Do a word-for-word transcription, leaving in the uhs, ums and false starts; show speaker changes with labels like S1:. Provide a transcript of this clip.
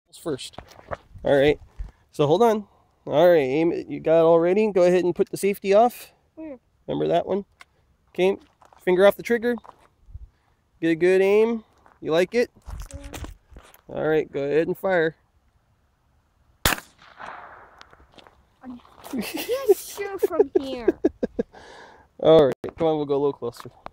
S1: First. All right. So hold on. All right, aim it. You got it all ready? Go ahead and put the safety off.
S2: Where?
S1: Remember that one? Okay. Finger off the trigger. Get a good aim. You like it? Yeah. All right. Go ahead and fire.
S2: I can't shoot from here.
S1: All right. Come on. We'll go a little closer.